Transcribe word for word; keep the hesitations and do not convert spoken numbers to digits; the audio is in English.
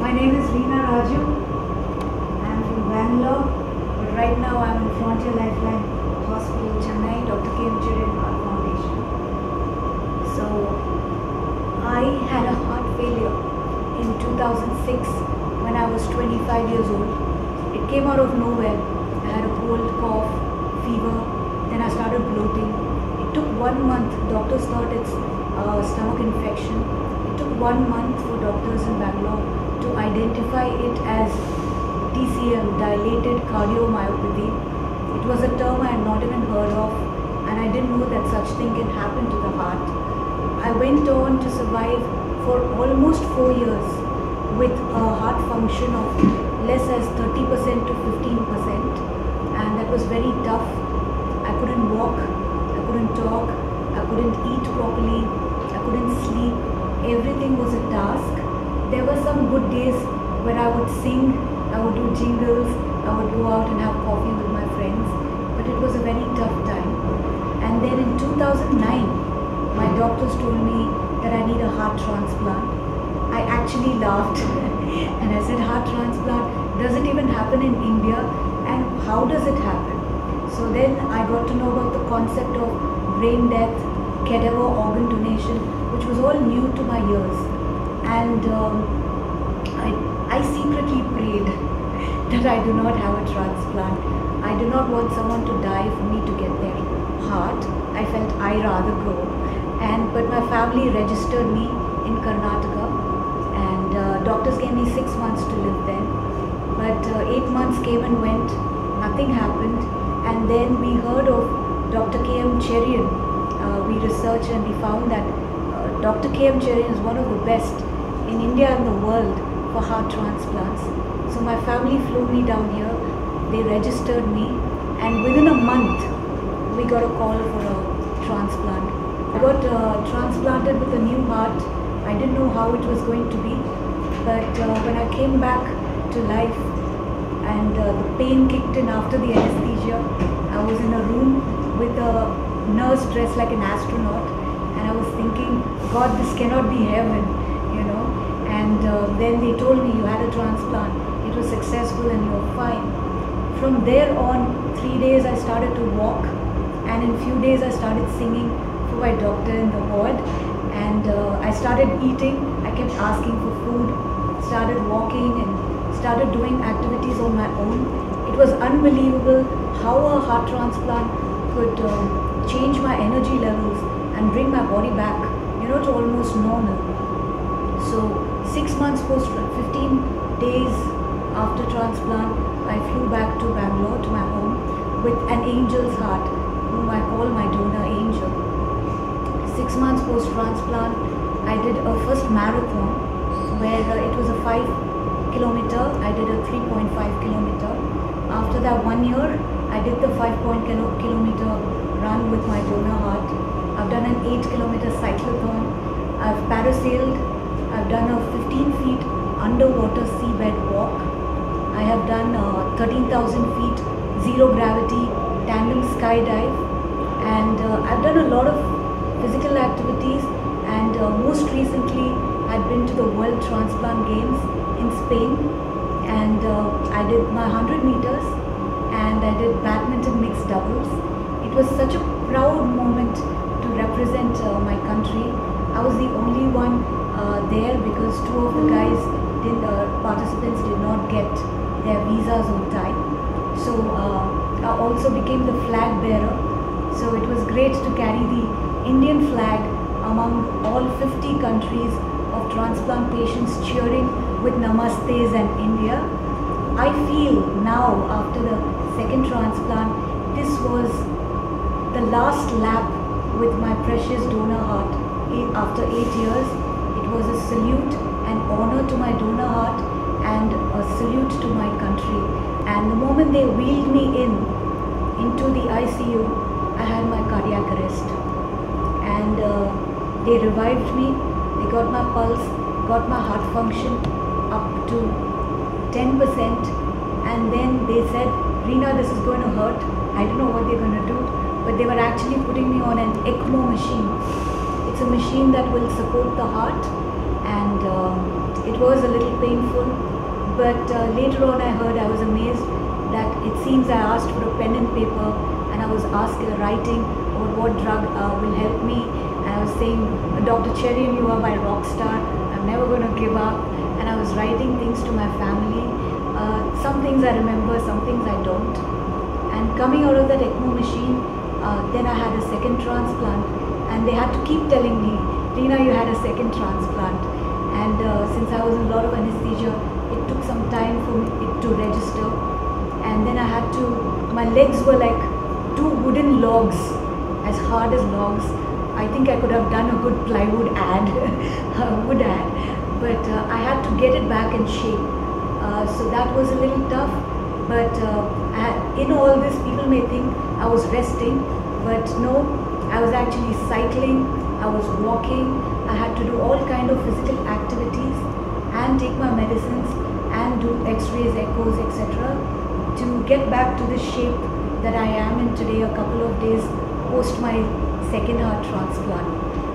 My name is Reena Raju. I am from Bangalore, but right now I am in Frontier Lifeline Hospital, Chennai, Doctor K M Heart Foundation. So, I had a heart failure in two thousand six when I was twenty-five years old. It came out of nowhere. I had a cold, cough, fever, then I started bloating. It took one month. Doctors thought it's a stomach infection. It took one month for doctors in Bangalore to identify it as D C M, dilated cardiomyopathy. It was a term I had not even heard of, and I didn't know that such thing can happen to the heart. I went on to survive for almost four years with a heart function of less as thirty percent to fifteen percent, and that was very tough. I couldn't walk, I couldn't talk, I couldn't eat properly, I couldn't sleep. Everything was a task. There were some good days when I would sing, I would do jingles, I would go out and have coffee with my friends, but it was a very tough time. And then in two thousand nine, my doctors told me that I need a heart transplant. I actually laughed and I said, heart transplant, does it even happen in India, and how does it happen? So then I got to know about the concept of brain death, cadaver organ donation, which was all new to my ears. And um, I, I secretly prayed that I do not have a transplant. I do not want someone to die for me to get their heart. I felt I rather go. And but my family registered me in Karnataka, and uh, doctors gave me six months to live there. But uh, eight months came and went, nothing happened. And then we heard of Doctor K M Cherian. Uh, we researched and we found that uh, Doctor K M Cherian is one of the best in India and the world for heart transplants. So my family flew me down here, they registered me, and within a month we got a call for a transplant. I got uh, transplanted with a new heart. I didn't know how it was going to be, but uh, when I came back to life and uh, the pain kicked in after the anesthesia, I was in a room with a nurse dressed like an astronaut, and I was thinking, God, this cannot be heaven, you know. And uh, then they told me you had a transplant, it was successful and you're fine. From there on, three days I started to walk, and in few days I started singing for my doctor in the ward, and uh, I started eating. I kept asking for food, started walking and started doing activities on my own. It was unbelievable how a heart transplant could uh, change my energy levels and bring my body back, you know, to almost normal. So six months post, fifteen days after transplant, I flew back to Bangalore, to my home, with an angel's heart, whom I call my donor angel. Six months post transplant, I did a first marathon where uh, it was a five kilometer. I did a three point five kilometer. After that one year, I did the five point kilometer run with my donor heart. I've done an eight kilometer cyclothon. I've parasailed. I've done a fifteen feet underwater seabed walk. I have done uh, thirteen thousand feet zero gravity tandem skydive, and uh, I've done a lot of physical activities, and uh, most recently I'd been to the World Transplant Games in Spain, and uh, I did my one hundred meters and I did badminton mixed doubles. It was such a proud moment to represent uh, my country. I was the only one uh, there because two of the guys, did, uh, participants did not get their visas on time. So uh, I also became the flag bearer. So it was great to carry the Indian flag among all fifty countries of transplant patients cheering with namastes and India. I feel now, after the second transplant, this was the last lap with my precious donor heart. After eight years, it was a salute and honor to my donor heart and a salute to my country. And the moment they wheeled me in into the I C U, I had my cardiac arrest, and uh, they revived me. They got my pulse, got my heart function up to ten percent, and then they said, Reena, this is going to hurt. I don't know what they're going to do, but they were actually putting me on an ECMO machine. It's a machine that will support the heart, and uh, it was a little painful, but uh, later on I heard, I was amazed that it seems I asked for a pen and paper, and I was asked uh, writing about what drug uh, will help me, and I was saying, Doctor Cherian, you are my rock star, I'm never going to give up, and I was writing things to my family. Uh, some things I remember, some things I don't. And coming out of that ECMO machine, uh, then I had a second transplant, and they had to keep telling me, Reena, you had a second transplant. And uh, since I was in a lot of anesthesia, it took some time for it to register. And then I had to, my legs were like two wooden logs, as hard as logs. I think I could have done a good plywood ad, wood ad, but uh, I had to get it back in shape. Uh, so that was a little tough, but uh, I, in all this, people may think I was resting, but no, I was actually cycling, I was walking, I had to do all kind of physical activities and take my medicines and do x-rays, echoes, et cetera to get back to the shape that I am in today, a couple of days post my second heart transplant.